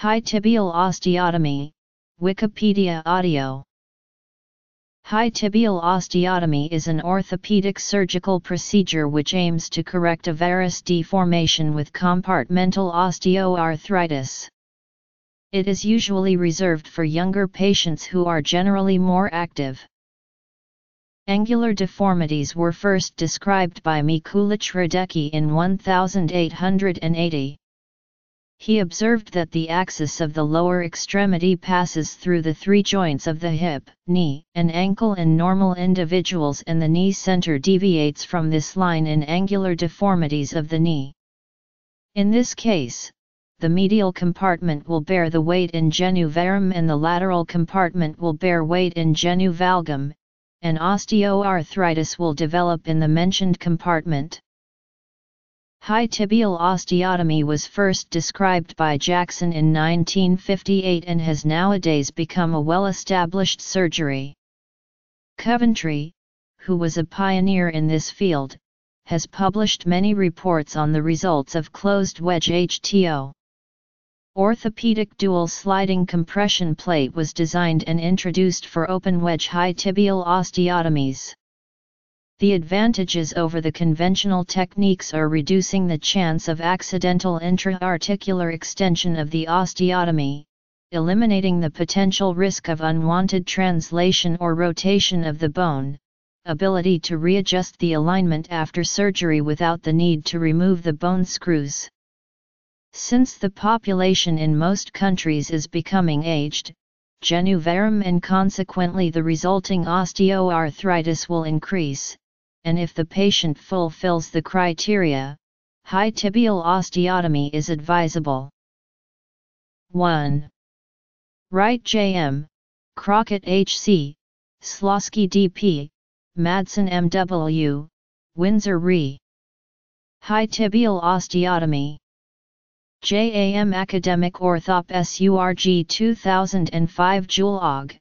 High tibial osteotomy, Wikipedia audio. High tibial osteotomy is an orthopedic surgical procedure which aims to correct a varus deformation with compartmental osteoarthritis. It is usually reserved for younger patients who are generally more active. Angular deformities were first described by Mikulicz Radecki in 1880. He observed that the axis of the lower extremity passes through the three joints of the hip, knee, and ankle in normal individuals, and the knee center deviates from this line in angular deformities of the knee. In this case, the medial compartment will bear the weight in genu varum and the lateral compartment will bear weight in genu valgum, and osteoarthritis will develop in the mentioned compartment. High tibial osteotomy was first described by Jackson in 1958 and has nowadays become a well-established surgery. Coventry, who was a pioneer in this field, has published many reports on the results of closed wedge HTO. Orthopedic dual sliding compression plate was designed and introduced for open wedge high tibial osteotomies. The advantages over the conventional techniques are reducing the chance of accidental intra-articular extension of the osteotomy, eliminating the potential risk of unwanted translation or rotation of the bone, ability to readjust the alignment after surgery without the need to remove the bone screws. Since the population in most countries is becoming aged, genu varum and consequently the resulting osteoarthritis will increase, and if the patient fulfills the criteria, high tibial osteotomy is advisable. 1. Wright J.M., Crockett H.C., Slosky D.P., Madsen M.W., Windsor Re. High tibial osteotomy. J.A.M. Academic Orthop SURG 2005 Jul Aug.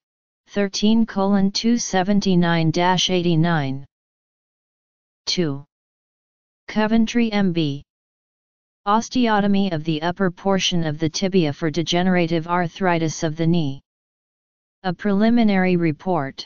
13:279-89. 2. Coventry M.B. Osteotomy of the upper portion of the tibia for degenerative arthritis of the knee. A preliminary report.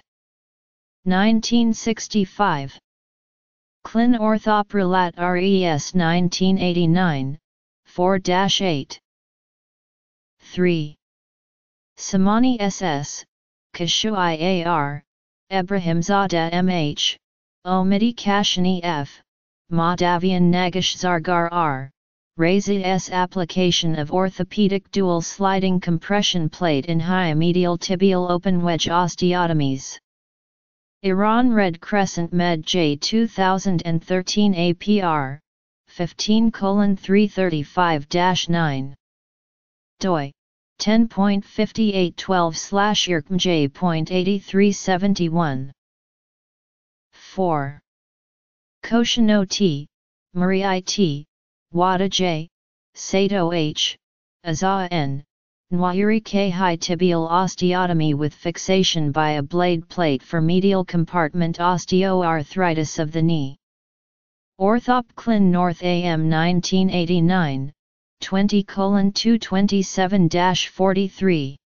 1965. Clin Orthop Relat Res 1989, 4-8. 3. Samani S.S., Kashu I.A.R., Ebrahimzadeh M.H., Omidi Kashani F., Mahdavian Nagash Zargar R., Razi S. Application of orthopedic dual sliding compression plate in high medial tibial open wedge osteotomies. Iran Red Crescent Med J 2013 APR, 15:335-9. doi, 10.5812/IRCMJ.8371. 4. Koshino T., Marie T., Wada J., Sato H., Azawa N., Nwayuri K. High tibial osteotomy with fixation by a blade plate for medial compartment osteoarthritis of the knee. Orthop Clin North AM 1989, 20:227-43.